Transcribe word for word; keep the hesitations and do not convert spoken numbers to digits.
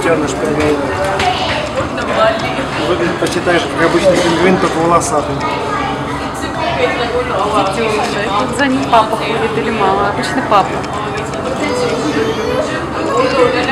наш пингвин. Выглядит почти так же, как обычный пингвин, только волосатый. За ним папа ходит или мама? Обычно папа.